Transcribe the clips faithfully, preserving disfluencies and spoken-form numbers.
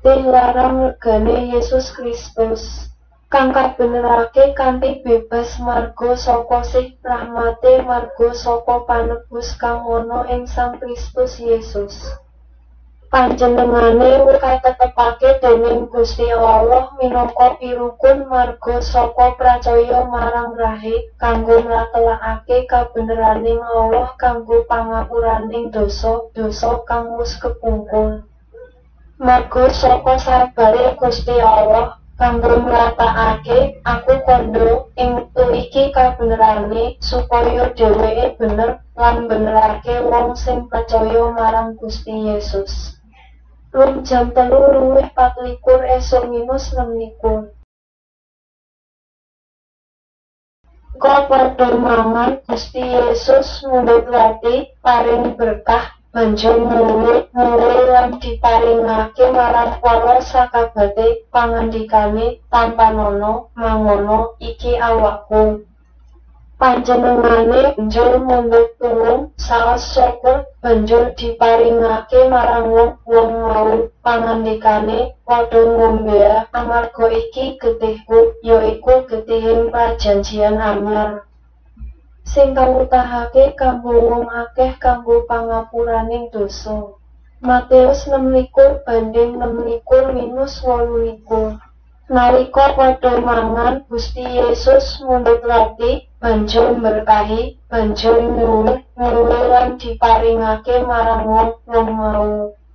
getih larang regane Yesus Kristus, kang kabenerake kanthi bebas marga saka sih rahmate marga saka panebus kang ana ing Sang Kristus Yesus. Panjenengane katetepake dening Gusti Allah minangka pirukun marga saka pracaya marang Rahib kanggo mratelakake kabeneraning Allah kanggo pangapuraning dosa-dosa kang wis kepungkur. Marga saka sabare Gusti Allah kanggo mratakake aku kandha ing wektu iki kabenerane supaya dheweke bener lan benerake wong sing percaya marang Gusti Yesus. Rum jam telu luwih patlikur esuk minus nem likur. Kok padha mangan Gusti Yesus mundhut roti paring berkah banjur mulut mulut lan diparingake marang para sakabate pangandikane tampanono mangono iki awakku. Panjenengane banjur mundhut tulung saos syukur banjur diparingake marang wong-wong mau pangandikane padha ngombe amarga iki getihku yaiku getihing prajanjian anyar sing kawutahake kanggo wong akeh kanggo pangapuraning dosa. Matius enam likur banding enam likur minus wolu likur. Nalika padha mangan Gusti Yesus mundhut roti banjur berkahi banjur nyuwun nyuwun lan diparingake marang wong-wong mau.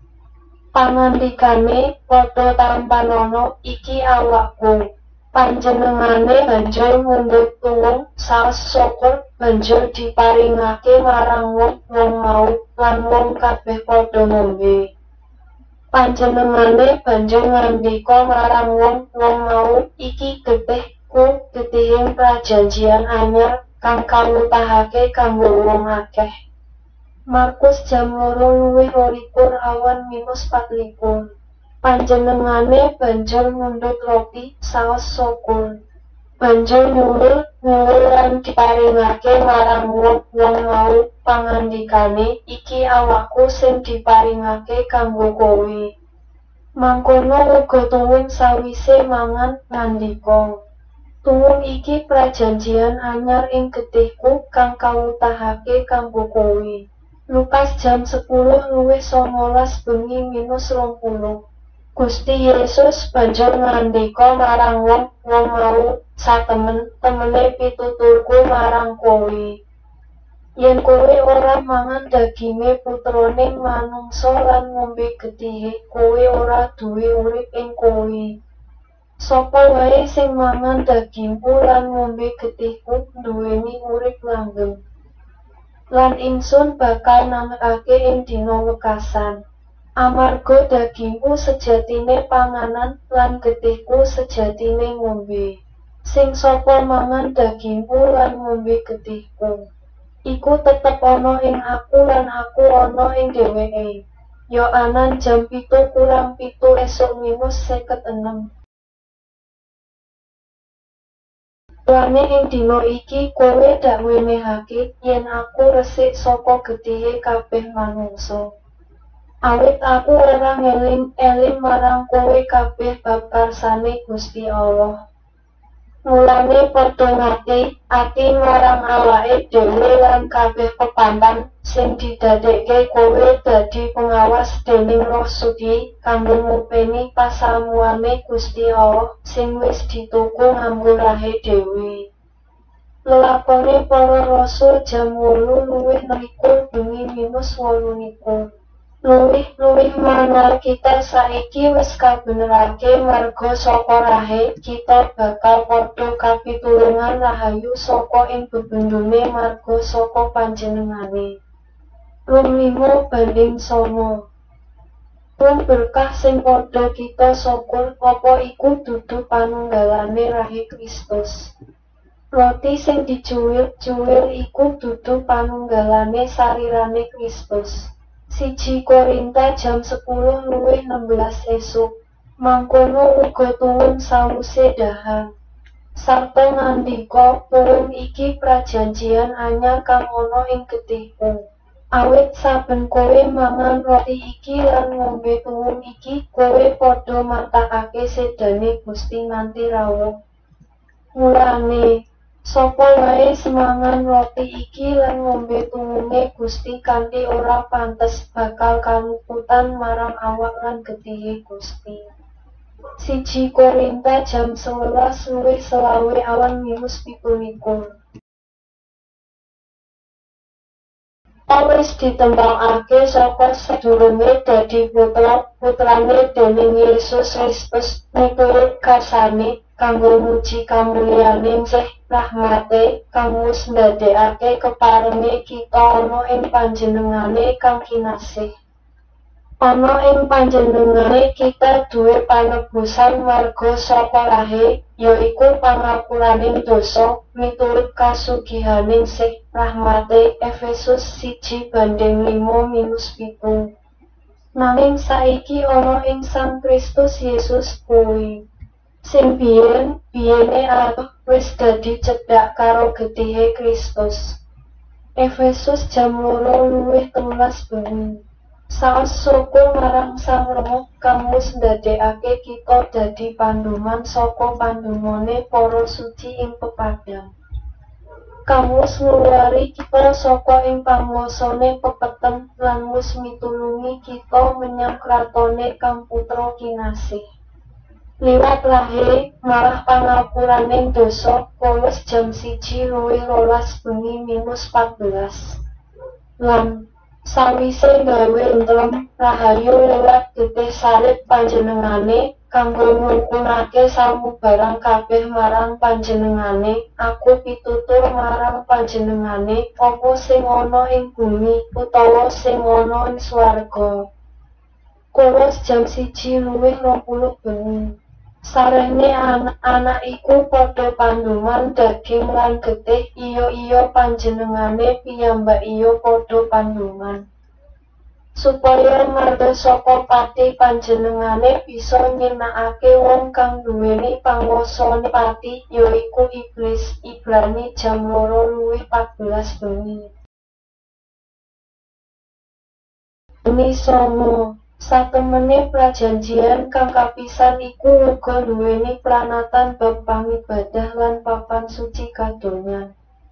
Pangandikane padha tampanono iki awakku. Panjenengane banjur mundhut tulung saos syukur banjur diparingake marang wong-wong mau lan wong kabeh padha ngombe. Panjenengane banjur ngandika marang wong-wong mau iki getihku getihing prajanjian anyar kang kawutahake kanggo wong akeh. Markus jam loro luwih rolikur awan minus patlikur. Panjenengane banjur mundhut roti saos syukur banjur nyuwun nyuwun lan diparingake marang wong-wong mau pangandikane iki awakku sing diparingake kanggo kowe. Mangkono uga tuwun sawise mangan ngandika, tuwun iki prajanjian anyar ing getihku kang kawutahake kanggo kowe. Lukas jam sepuluh luwih songolas bengi minus rong puluh. Gusti Yesus banjur ngandika marang wong-wong mau, satemen-temene pituturku marang kowe. Yen kowe ora mangan daginge putraning manungsa lan ngombe getihe, kowe ora duwe urip ing kowe. Sapa wae sing mangan dagingku lan ngombe getihku nduweni urip langgeng. Lan ingsun bakal nangekake ing dina wekasan. Amarga dagingku sejatine panganan lan getihku sejatine ngombe. Sing sapa mangan dagingku lan ngombe getihku, iku tetep ana ing aku lan aku ana ing dheweke. Yohanan jam pitu kurang pitu esuk minus seket enem. Lane ing dina iki kowe dak wenehake yen aku resik saka getihe kabeh manungsa. Awit aku ora ngeling-eling marang kowe kabeh bab karsane Gusti Allah. Mulane padha ngati ati marang awake dhewe lan kabeh pepantan sing didadekke kowe dadi pengawas dening Roh Suci kanggo ngupeni pasamuane Gusti Allah sing wis dituku nganggo rahe dhewe. Lelakone para rasul jam wolu luwih likur bengi minus wolu likur. Luwih-luwih mangar kita saiki wis kabenerake marga saka rahe, kita bakal padha kapitulungan rahayu saka ing bebendune marga saka panjenengane. Rum limo banding songo. Rum berkah sing padha kita syukur apa iku dudu panunggalane rahe Kristus. Roti sing dicuwil-cuwil iku dudu panunggalane sarirane Kristus. Siji Korinta jam sepuluh luwih enam belas esuk. Mangkono uga tuwun sawuse dahar. Sarta ngandika, tuwun iki prajanjian anyar kang ana ing getihku. Awit saben kowe mangan roti iki lan ngombe tuwuh iki, kowe padha martakake sedane Gusti nganti rawuh. Mulane, sapa wae semangan roti iki lan ngombe tuwuhe Gusti kanthi ora pantes bakal kaluputan marang awak lan getihe Gusti. Siji Korinta jam sewelas luwih selawe awan minus pitulikur. Wis ditembangake saka sedurunge dadi putra putrane dening Yesus Kristus miturut kasane kanggo muji kamulyaning sih rahmate kang wis ndadekake keparenge kita ana ing panjenengane kang kinasih. Ana ing panjenengane kita duwe panebusan marga saka lahe, yaiku pangapuraning dosa miturut kasugihaning sih rahmate Efesus siji banding lima minus pitu. Nanging saiki ana ing Sang Kristus Yesus kuwi sing biyen biyene adoh wis dadi cedhak karo getihe Kristus. Efesus jam loro luwih telulas bengi. Saos syukur marang Sang Rama kang wis ndadekake kita dadi panduman saka pandumane para suci ing pepadang. Kang wis ngluwari kita saka ing panguwasane pepeten lan wis mitulungi kita menyang kratone kang putra kinasih. Liwat lahe marah pangapuraning dosa Kolose jam siji luwih rolas bengi minus pat belas. Lan sawise gawe entlem rahayu lewat getih salib panjenengane kanggo ngukunake samubarang kabeh marang panjenengane, aku pitutur marang panjenengane apa sing ana ing bumi utawa sing ana ing swarga. Kolose jam siji luwih rong puluh bengi. Sarene anak-anak iku padha panduman daging lan getih, iya-iya panjenengane piyambak iya padha panduman. Supaya marga saka pati panjenengane bisa nyinakake wong kang duweni panguwasane pati, yaiku iblis. Ibrani jam loro luwih pat belas bengi. Ini somo. Satemene prajanjian kang kapisan iku uga nduweni pranatan bab pangibadah lan papan suci kadonyan.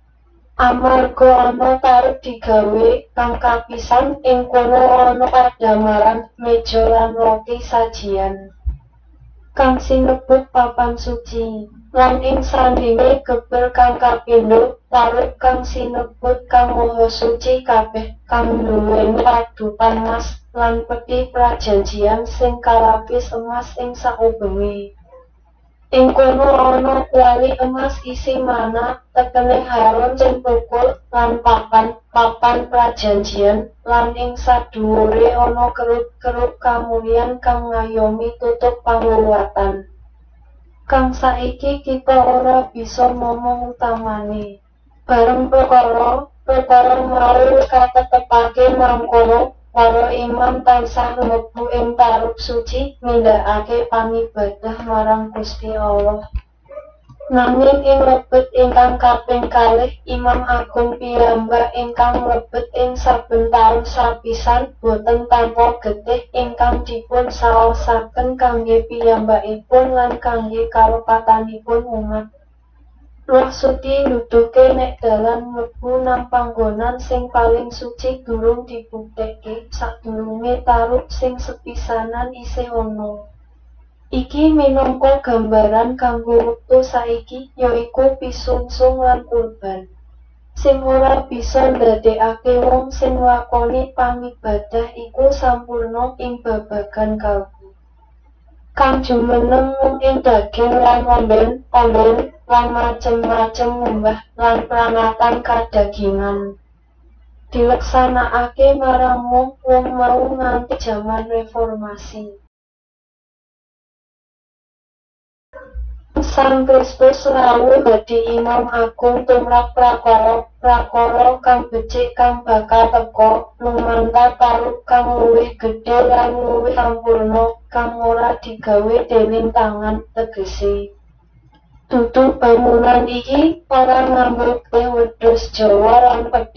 Amarga ana tarep digawe kang kapisan ing kono ana padamaran meja lan roti sajian kang sinebut papan suci, lan ing sandinge geber kang kapindho tarep kang sinebut kang maha suci kabeh kang nduweni padukan emas lan peti prajanjian sing kalapis emas ing sakubenge. Ing kono ana kuali emas isi mana tekene Harun sing pukul lan papan papan prajanjian lan ing sadhuwure ana kerut-kerut kamulyan kang ngayomi tutup pangluwatan. Kang saiki kita ora bisa ngomong utamane. Bareng perkara perkara mau katetepake mangkono para imam tansah mlebu ing tarup suci nindakake pangibadah marang Gusti Allah. Nanging ing lebet ingkang kaping kalih Imam Agung piyambak ingkang mlebet ing saben taun sapisan boten tanpa getih ingkang dipun saosaken kangge piyambakipun lan kangge kalupatanipun umat. Roh Suci nuduhke nek dalan mlebu nang panggonan sing paling suci durung dibuktekke sadurunge tarup sing sepisanan isih ana. Iki minangka gambaran kanggo wektu saiki yaiku pisungsung lan kurban. Sing ora bisa ndadekake wong sing nglakoni pangibadah iku sampurna ing babagan kalbu. Kang jumeneng ing daging lan omben-omben lan macem-macem ngumbah lan pranatan kadagingan. Dileksanakake marang wong mau nganti jaman reformasi. Sang Kristus rawuh dadi Imam Agung tumrap prakara-prakara kang becik kang bakal teka lumantar tarup kang luwih gedhe lan luwih sampurna kang ora digawe dening tangan, tegese dudu bangunan iki ora nganggo wedhus Jawa lan pedhet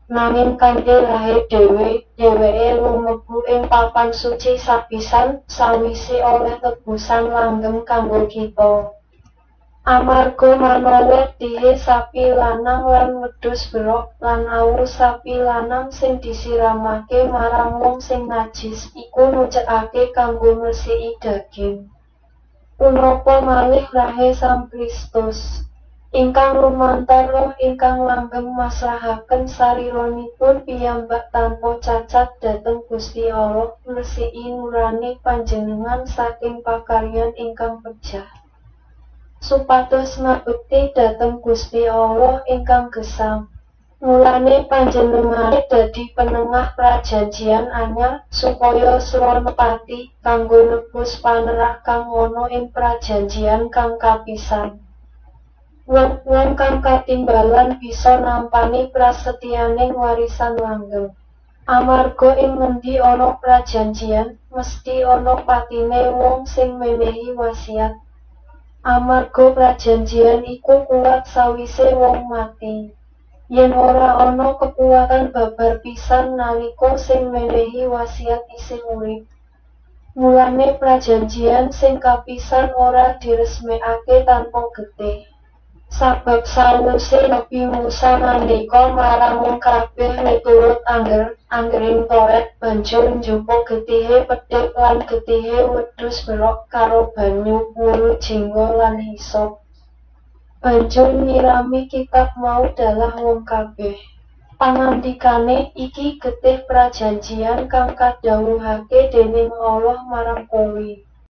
Nanging kanthi rahe dhewe, dheweke lumebu ing papan suci sapisan sawise oleh tebusan langgeng kanggo kita. Amarga manawa tihe sapi lanang lan wedhus berok lan awu sapi lanang sing disiramake marang wong sing najis iku nucekake kanggo ngresiki daging. Punapa malih rahe Sang Kristus ingkang lumantar roh ingkang langgeng masrahaken sariranipun piyambak tanpa cacat dhateng Gusti Allah ngresiki nurani panjenengan saking pakaryan ingkang pejah. Supados ngabekti dhateng Gusti Allah ingkang gesang. Mulane panjenengane dadi penengah prajanjian anyar supaya srana pati kanggo nebus panerah kang ana ing prajanjian kang kapisan. Wong-wong kang katimbalan bisa nampani prasetyaning warisan langgeng. Amarga ing ngendi ana prajanjian, mesti ana patine wong sing menehi wasiat. Amarga prajanjian iku kuwat sawise wong mati. Yen ora ana kekuatan babar pisan nalika sing menehi wasiat isih urip. Mulane prajanjian sing kapisan ora diresmekake tanpa getih. Sabab sawise Nabi Musa ngandika marang wong kabeh miturut angger anggering Toret banjur njupuk getihe pedhit lan getihe wedhus berok karo banyu wulu jingga lan hisop. Banjur nyirami kitab mau dalah wong kabeh. Pangandikane iki getih prajanjian kang kadhawuhake dening Allah marang kowe.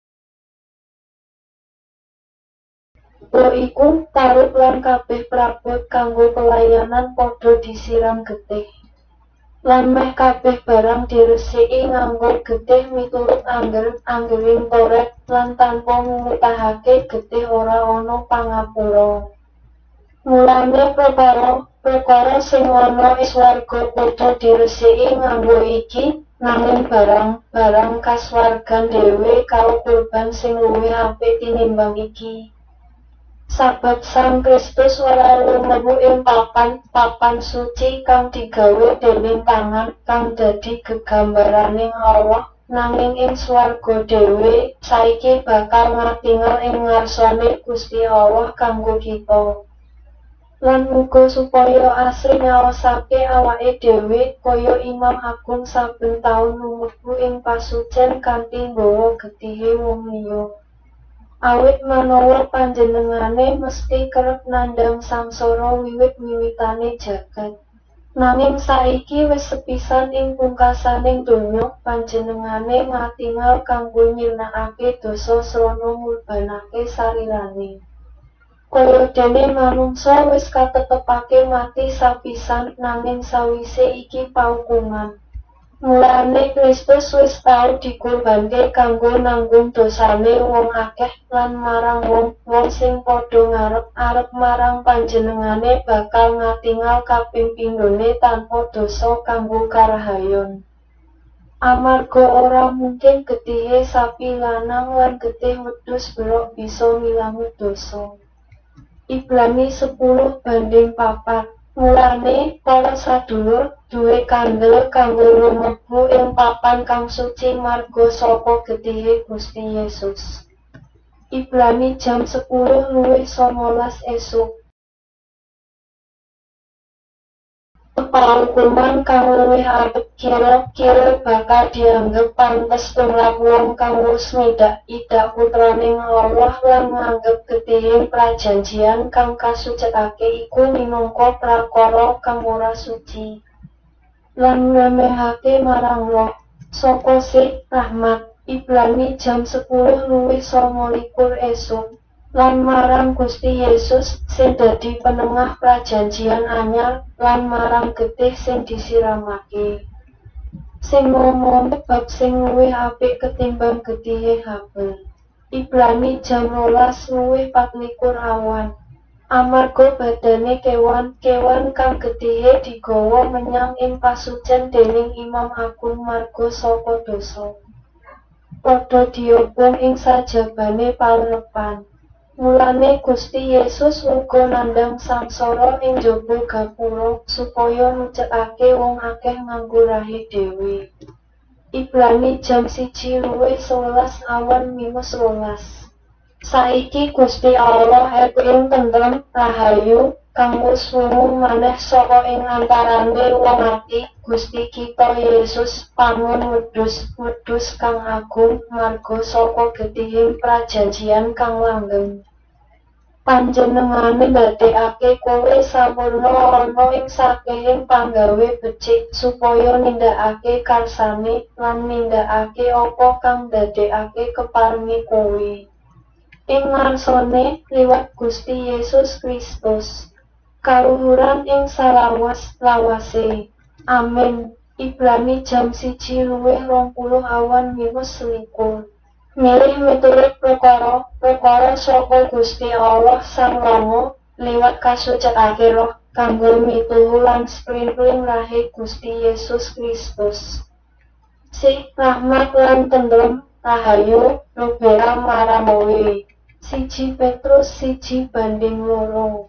Lo iku tarub lan kabeh prabot kanggo pelayanan padha disiram getih. Lan meh kabeh barang diresiki nganggo getih miturut angger anggering Toret lan tanpa ngutahake getih ora ana pangapura. Mulane perkara perkara sing ana ing swarga padha diresiki nganggo iki, nanging barang-barang kaswargan dhewe karo kurban sing luwih apik tinimbang iki. Sabab Sang Kristus ora lumebu ing papan papan suci kang digawe dening tangan kang dadi gegambaraning Allah, nanging ing swarga dhewe saiki bakal ngatingal ing ngarsane Gusti Allah kanggo kita. Lan muga supaya asring ngaosake awake dhewe kaya Imam Agung saben taun lumebu ing pasucen kanthi nggawa getihe wong liya. Awit manawa panjenengane mesti kerep nandhang sangsara wiwit-wiwitane jagat. Nanging saiki wis sepisan ing pungkasaning donya panjenengane ngatingal kanggo nyirnakake dosa srana ngurbanake sarirane. Kaya dene manungsa wis katetepake mati sapisan nanging sawise iki paukungan. Mulane Kristus wis tau dikurbanke kanggo nanggung dosane wong akeh lan marang wong-wong sing padha ngarep-arep marang panjenengane bakal ngatingal kaping pindhone tanpa dosa kanggo karahayon. Amarga ora mungkin getihe sapi lanang lan getih wedhus berok bisa ngilangi dosa. Ibrani sepuluh banding papat. Mulane para sadulur duwe kandel kanggo lumebu ing papan kang suci marga saka getihe Gusti Yesus. Ibrani jam sepuluh luwih songolas esuk. Paukuman kang luwih apik kira-kira bakal dianggep pantes tumrap wong kang wis ngidak idak putraning Allah lan nganggep getihing prajanjian kang kasucikake iku minangka prakara kang ora suci. Lan ngemehake marang roh saka sih rahmat. Ibrani jam sepuluh luwih sangalikur esuk. Lan marang Gusti Yesus sing dadi penengah prajanjian anyar lan marang getih sing disiramake. Sing ngomong bab sing luwih apik ketimbang getihe Habel. Ibrani jam rolas luwih patlikur awan. Amarga badane kewan-kewan kang getihe digawa menyang ing pasucen dening Imam Agung marga saka dosa. Padha diobong ing sajabane palerepan. Mulane Gusti Yesus uga nandhang sangsara ing njaba gapura supaya nucekake wong akeh nganggo rahe dhewe. Ibrani jam siji luwih sewelas awan minus sewelas. Saiki Gusti Allah ing tentrem rahayu kang wis wungu maneh saka ing antarane wong mati, Gusti kita Yesus pangun wedhus wedhus kang agung marga saka getihing prajanjian kang langgeng. Panjenengane ndadekake kowe sampurna ana ing sakehing panggawe becik supaya nindakake karsane lan nindakake apa kang ndadekake keparengi kowe. Ing ngarsane liwat Gusti Yesus Kristus. Kaluhuran ing salawas-lawase. Amin. Ibrani jam siji luwih rong puluh awan minus selikur. Milih miturut perkara perkara saka Gusti Allah Sang Rama liwat kasucikake Roh kanggo mituhu lan spring-spring rahe Gusti Yesus Kristus. Sih rahmat lan tentrem rahayu nubera marang kowe. Siji Petrus siji banding loro.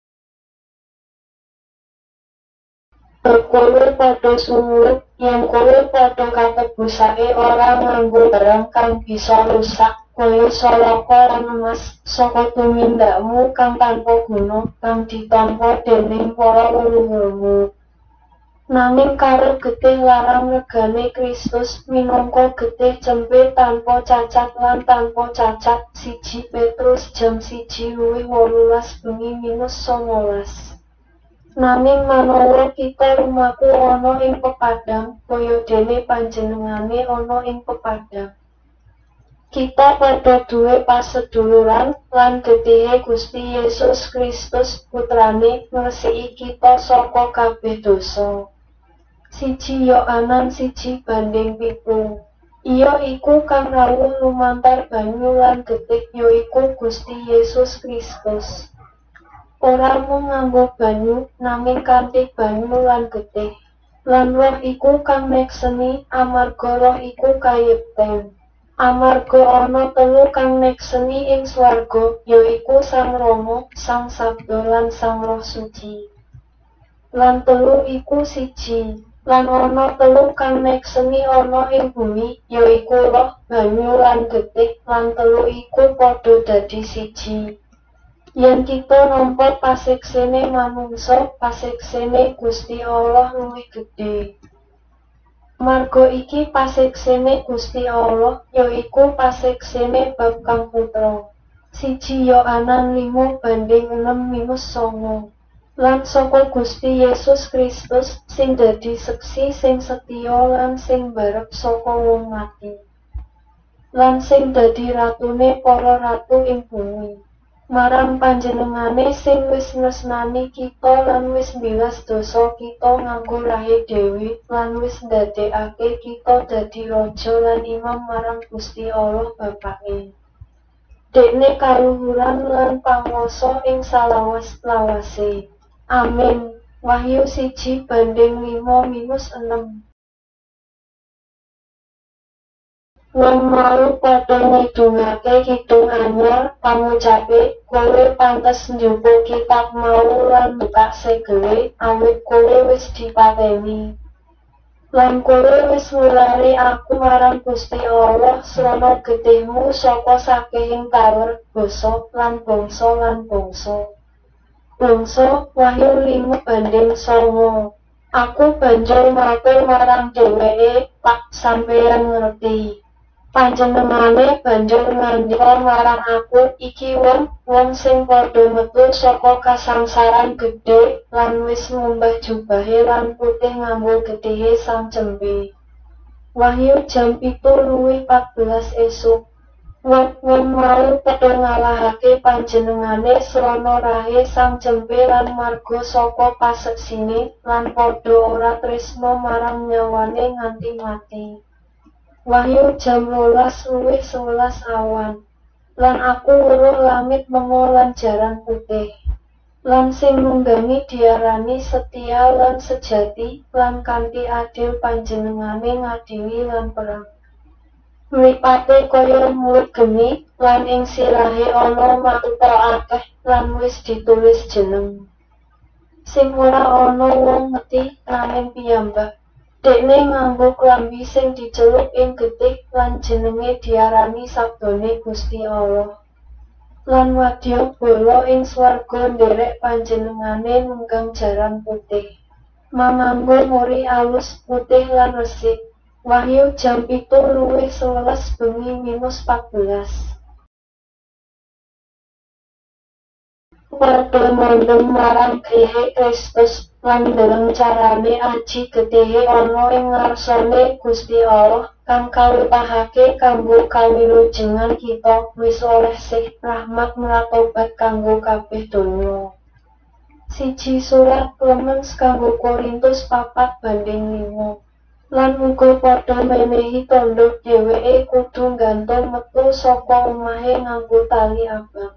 Kowe padha sumurut yen kowe padha katebusake ora nganggo barang kang bisa rusak kaya salaka lan emas saka tumindakmu kang tanpa guna kang ditampa dening para leluhurmu. Nanging karo getih larang regane Kristus minangka getih cempe tanpa cacat lan tanpa cacat. Siji Petrus jam siji luwih wolulas bengi minus songolas. Nanging manawa kita lumaku ana ing pepadang, kaya dene panjenengane ana ing pepadang. Kita padha duwe paseduluran lan getihe Gusti Yesus Kristus putrane ngresiki kita saka kabeh dosa. Siji Yohanan siji banding pitu. Iya iku kang rawuh lumantar banyu lan getih yaiku Gusti Yesus Kristus. Ora mung nganggo banyu, nanging kanthi banyu lan getih. Lan Roh iku kang nekseni, amarga Roh iku kayekten. Amarga ana telu kang nekseni ing swarga, yaiku Sang Rama, Sang Sabda lan Sang Roh Suci. Lan telu iku siji. Lan ana telu kang nekseni ana ing bumi, yaiku Roh, banyu lan getih, lan telu iku padha dadi siji. Yen kita nampa pasiksene manungsa, pasiksene Gusti Allah luwih gedhe. Marga iki pasiksene Gusti Allah, yaiku pasiksene bab Kang Putra. Siji Yohanan lima banding enam minus songo. Lan saka Gusti Yesus Kristus sing dadi seksi sing setya lan sing barep saka wong mati. Lan sing dadi ratune para ratu ing bumi. Marang panjenengane sing wis nresnani kita lan wis mbilas dosa kita nganggo rahe dhewe lan wis ndadekake kita dadi raja lan imam marang Gusti Allah Bapake. Dekne kaluhuran lan panguwasa ing salawas-lawase. Amin. Wahyu siji banding lima minus enam. Wong mau padha ngidungake kidung anyar pangucape kowe pantes njupuk kitab mau lan buka segele awit kowe wis dipateni. Lan kowe wis ngulari aku marang Gusti Allah srana getihmu saka sakehing taler basa lan bangsa lan bangsa. Bangsa Wahyu lima banding songo. Aku banjur matur marang dheweke, Pak sampeyan ngerti. Panjenengane banjur ngandika marang aku, iki wong wong sing padha metu saka kasangsaran gedhe lan wis ngumbah jubahe lan putih nganggo getihe sang cempe. Wahyu jam pitu luwih pat belas esuk. Wong mau padha ngalahake panjenengane srana rahe sang cempe lan marga saka paseksine lan padha ora tresna marang nyawane nganti mati. Wahyu jam rolas luwih sewelas awan. Lan aku weruh langit mengo lan jaran putih. Lan sing nunggangi diarani setia lan sejati lan kanthi adil panjenengane ngadili lan perang. Mripate kaya murid geni, lan ing sirahe ana makutha akeh, lan wis ditulis jeneng. Sing ora ana wong ngerti nanging piyambak. Dekne nganggo klambi sing dicelup ing getih lan jenenge diarani Sabdane Gusti Allah. Lan wadya bala ing swarga nderek panjenengane nunggang jaran putih. Manganggo mori alus putih lan resik. Wahyu jam pitu luwih sewelas bengi minus patbelas. Padha mondhem marang Grihe Kristus lan ndeleng carane aji getihe ana ing ngarsane Gusti Allah kang kawitahake kanggo kawilujengan kita wis oleh sih rahmat mratobat kanggo kabeh donya. Siji Surat Clemens kanggo Korintus papat banding lima. Lan uga padha menehi tandha dheweke kudu nggantung metu saka omahe nganggo tali abang.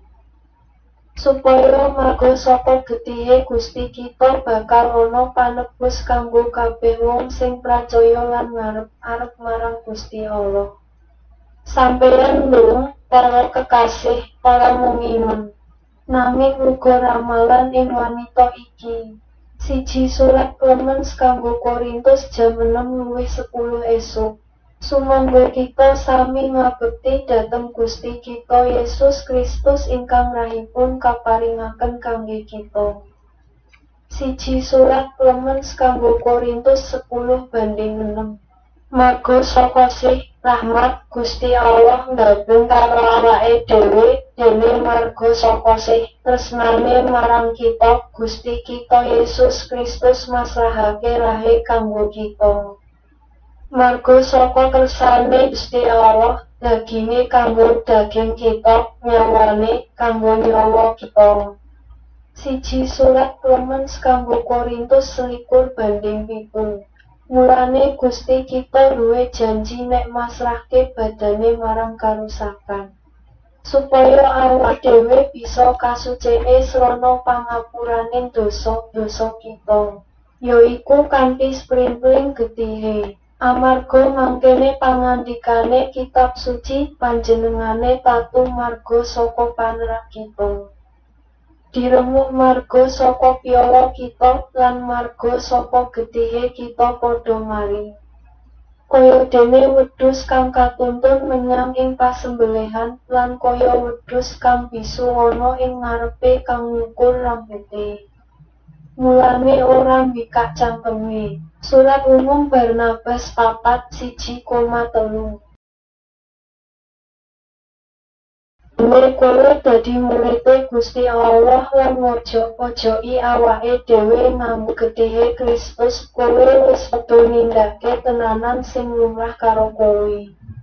Supaya marga saka getihe Gusti kita bakal ana panebus kanggo kabeh wong sing pracaya lan ngarep-arep marang Gusti Allah. Sampeyan lho, para kekasih, para mung iman. Nanging uga ramalan ing wanita iki. Siji Surat Clemens kanggo Korintus jam enam luwih sepuluh esuk. Sumangga kita sami ngabekti dhateng Gusti kita Yesus Kristus ingkang rahipun kaparingaken kangge kita. Siji Surat Clemens kanggo Korintus sepuluh banding enam. Marga saka sih rahmat Gusti Allah nggabung karo awake dhewe dene marga saka sih tresnane marang kita Gusti kita Yesus Kristus masrahake rahe kanggo kita. Marga saka kersane Gusti Allah daginge kanggo daging kita, nyawane kanggo nyawa kita. Siji Surat Clemens kanggo Korintus selikur banding pitu. Mulane Gusti kita duwe janji nek masrahke badane marang karusakan. Supaya awak dhewe bisa kasucene srana pangapuraning dosa-dosa kita. Yaiku kanthi sprinkling getihe. Amarga mangkene pangandikane kitab suci panjenengane tatu marga saka panerak kita. Diremuk marga saka piala kita lan marga saka getihe kita padha mari. Kaya dene wedhus kang katuntun menyang ing pasembelihan lan kaya wedhus kang bisu ana ing ngarepe kang ngukur rambuté. Mulane ora mbikak cangkeme. Surat Umum Barnabas papat siji koma telu. Dene kowe dadi murid Gusti Allah lan mojo-mojoki awake dhewe nganggo getihe Kristus, kowe wis padha nindakake tenanan sing lumrah karo kowe.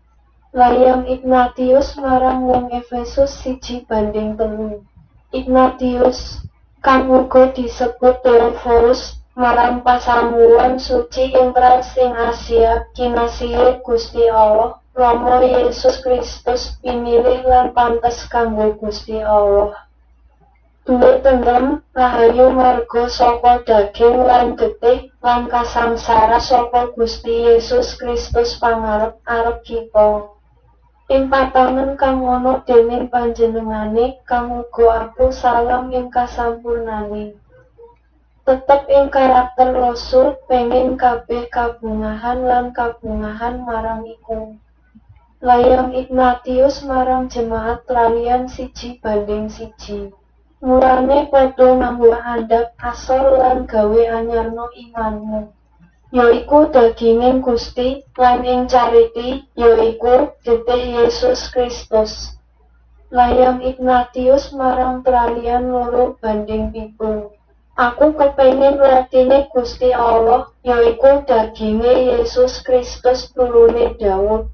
Layang Ignatius marang wong Efesus siji banding telu. Ignatius kang uga disebut Theophorus marang pasamuan suci ing ing Asia, kinasihe Gusti Allah, Rama Yesus Kristus pinilih lan pantes kanggo Gusti Allah. Duwe tentrem, rahayu marga saka daging lan getih lan kasamsara saka Gusti Yesus Kristus pangarep-arep kita. Ing patangan kang ana dening panjenengane kang uga aku salam ing kasampurnane. Tetep ing karakter rasul pengin kabeh kabungahan lan kabungahan marang iku. Layang Ignatius marang jemaat lalian siji banding siji. Mulane padha nganggo andhap asor lan gawe anyarno imanmu. Yaiku daginging Gusti lan ing cariti yaiku getih Yesus Kristus. Layang Ignatius marang lalian loro banding pitu. Aku kepengin latine Gusti Allah, yaiku daginge Yesus Kristus turune Daud.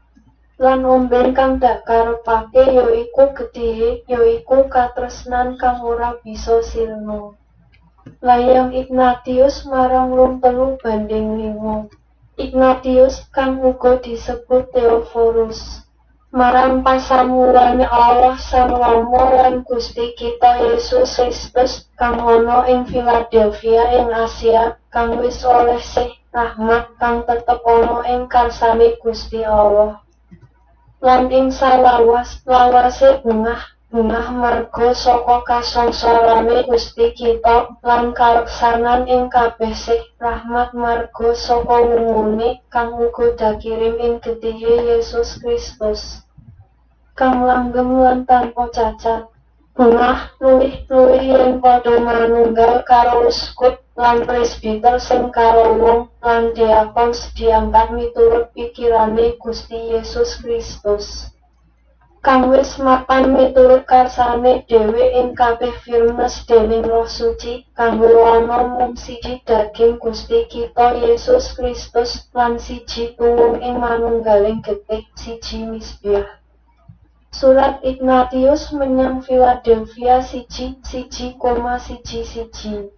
Lan omben kang dak karepake yaiku getihe, yaiku katresnan kang ora bisa sirna. Layang Ignatius marang rum telu banding lima. Ignatius kang uga disebut Theophorus. Marang pasamulan Allah Sang Rama lan Gusti kita Yesus Kristus kang ana ing Philadelphia ing Asia kang wis oleh sih rahmat kang tetep ana ing karsane Gusti Allah. lan ing salawas-lawase bungah-bungah merga saka kasangsarane Gusti kita lan kaleksanan ing kabeh sih rahmat marga saka wungune kang uga dakirim ing Getihe Yesus Kristus kang langgeng lan tanpa cacat. Bungah luwih-luwih yen padha manunggal karo uskup lan presbiter sing karo wong lan diakon diangkat miturut pikirane Gusti Yesus Kristus kang wis mapan miturut karsane dhewe ing kabeh firnes dening Roh Suci kanggo ana mung siji daging Gusti kita Yesus Kristus lan siji tuwuh ing manunggaling getih siji misbah. Surat Ignatius menyang Philadelphia siji siji koma siji siji.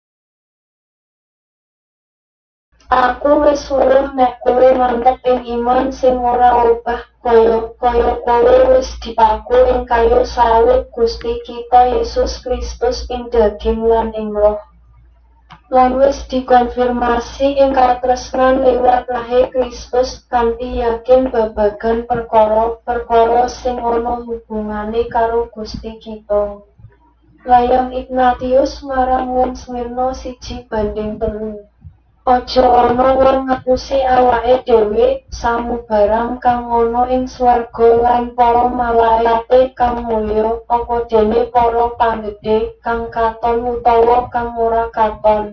Aku wis weruh nek kowe mantep ing iman sing ora obah kaya kaya kowe wis dipaku ing kayu salib Gusti kita Yesus Kristus ing daging lan ing roh. Lan wis dikonfirmasi ing katresnan liwat lahe Kristus kanthi yakin babagan perkara-perkara sing ana hubungane karo Gusti kita. Layang Ignatius marang wong Smirna siji banding telu. Aja ana wong ngapusi awake dhewe samubarang kang ana ing swarga lan para malaikate kang mulya apa dene para panggedhe kang katon utawa kang ora katon.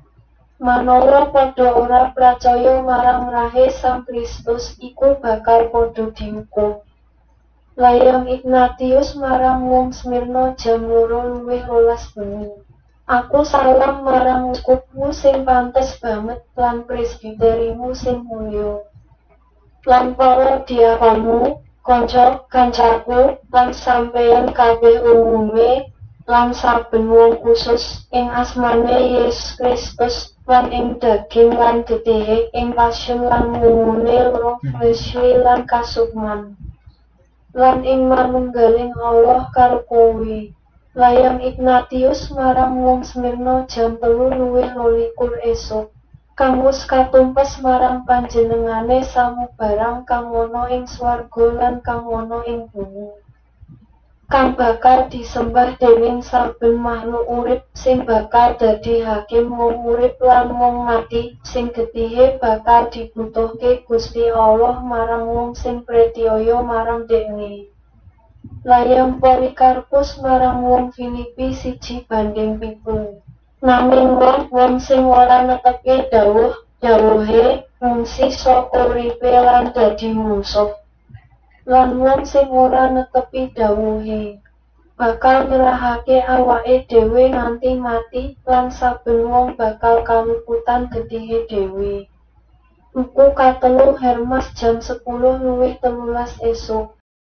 Manawa padha ora pracaya marang rahe Sang Kristus iku bakal padha diukum. Layang Ignatius marang wong Smirna jam loro luwih rolas bengi. Aku salam marang uskupmu sing pantes banget lan presbiterimu sing mulya. Lan para diakonmu, kanca-kancaku, lan sampeyan kabeh umume, lan saben wong khusus ing asmane Yesus Kristus lan ing daging lan getihe ing passion lan wungune roh Kristus lan kasukman. Lan ing manunggaling Allah karo kowe. Layang Ignatius marang wong Smirna jam telu luwih rolikur esuk. Kang wis katumpes marang panjenengane samubarang kang ana ing swarga lan kang ana ing bumi. Kang bakal disembah dening saben makhluk urip sing bakal dadi hakim wong urip lan wong mati sing getihe bakal dibutuhke Gusti Allah marang wong sing pretiaya marang Dekne. Layang Polikarpus marang wong Filipi siji banding pitu. Nanging wong wong sing ora netepi dawuh dawuhe ngungsi saka uripe lan dadi musuh. Lan wong sing ora netepi dawuhe bakal nyerahake awake dhewe nganti mati lan saben wong bakal kaluputan getihe dhewe. Buku katelu Hermas jam sepuluh luwih telulas esuk.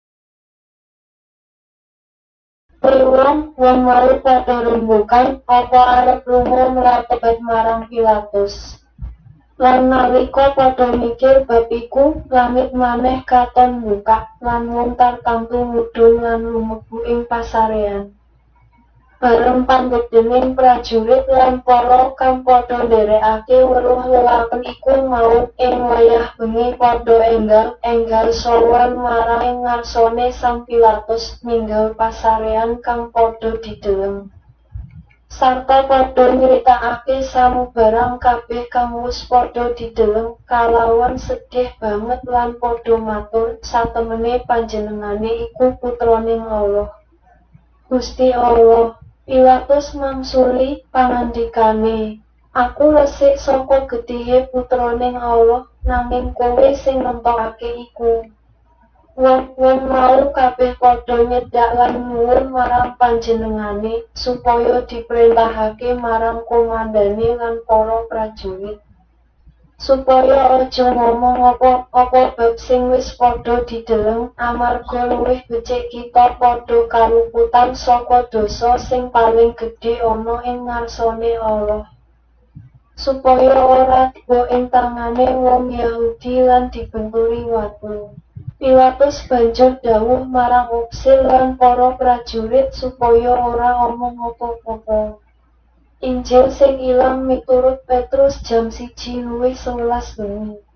Wong wong mau padha rembukan apa arep lunga mlatebat marang Pilatus. Lan nalika padha mikir bab iku, langit maneh katon mbukak lan wong tartamtu mudhun lan lumebu ing pasarean. Bareng panggedhening prajurit lan para kang padha ndherekake weruh lelaken iku mau ing wayah bengi padha enggal-enggal sowan marang ngarsane Sang Pilatus ninggal pasarean kang padha dideleng. Sarta padha nyritakake samubarang kabeh kang wis padha dideleng kalawan sedih banget lan padha matur satemene panjenengane iku putraning Allah. Gusti Allah. Pilatus mangsuli pangandikane, aku resik saka getihe putraning Allah nanging kowe sing nentokake iku. Wong-wong mau kabeh padha nyedak lan nyuwun marang panjenengane supaya diperintahake marang komandane lan para prajurit. Supaya aja ngomong apa-apa bab sing wis padha dideleng amarga luwih becik kita padha kaluputan saka dosa sing paling gedhe ana ing ngarsane Allah. Supaya ora tiba ing tangane wong Yahudi lan dibenturi watu. Pilatus banjur dawuh marang Uksil lan para prajurit supaya ora omong apa-apa. Injil sing ilang miturut Petrus jam siji luwih sewelas bengi.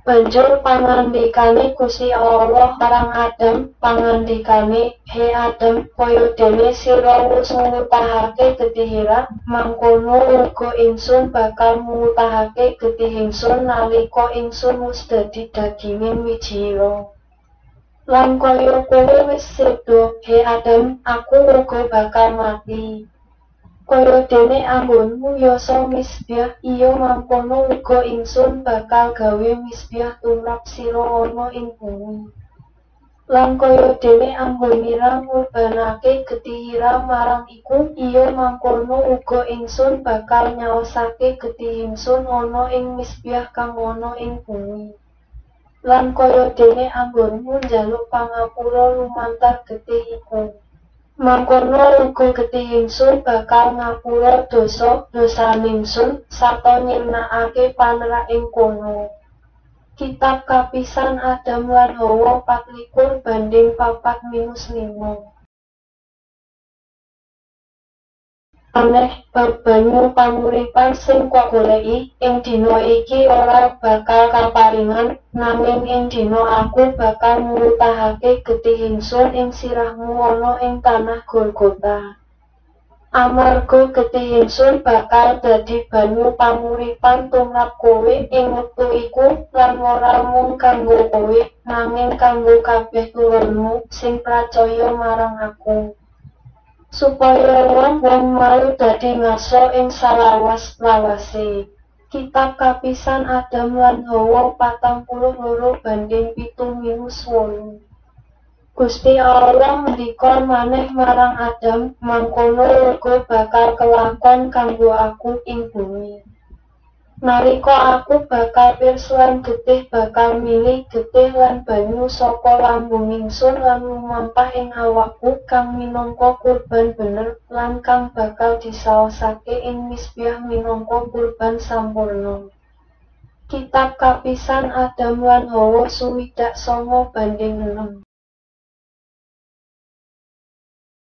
Banjur pangandikane Gusti Allah marang Adam, pangandikane, "He Adam, kaya dene sira wis ngutahake getihira, mangkono uga ingsun bakal ngutahake getih ingsun nalika ingsun wis dadi daginging wijira. Lan kaya kowe wis sedo, he Adam, aku uga bakal mati. Kaya dene anggonmu yasa misbah, iya mangkono uga ingsun bakal gawe misbah tumrap sira ana ing bumi. Lan kaya dene anggonira ngurbanake getihira marang iku, iya mangkono uga ingsun bakal nyaosake getih ingsun ana ing misbah kang ana ing bumi. Lan kaya dene anggonmu njaluk pangapura lumantar getih iku, mangkono uga getih ingsun bakal ngapura dosa dosaningsun sarta nyirnakake panerak ing kono." Kitab kapisan Adam lan Hawa patlikur banding papat minus limo. Aneh, bab banyu panguripan sing kok goleki, ing dina iki ora bakal kaparingan, nanging ing dina aku bakal ngutahake getih ingsun ing sirahmu ana ing tanah Golgota. Amarga getih ingsun bakal dadi banyu panguripan tumrap kowe ing wektu iku, lan ora mung kanggo kowe, nanging kanggo kabeh tuwunmu sing pracaya marang aku. Supaya wong-wong mau dadi ngaso ing salawas-lawase. Kitab kapisan Adam lan Hawa patang puluh loro banding pitu minus wolu. Gusti Allah ngendika maneh marang Adam, mangkono uga bakal kelakon kanggo aku ing bumi. Nalika aku bakal pirsa lan getih bakal milih getih lan banyu saka lambung ingsun lan lumampah ing awakku kang minangka kurban bener lan kang bakal disaosake ing misbah minangka kurban sampurna. Kitab kapisan Adam lan Hawa swidak sanga banding enem.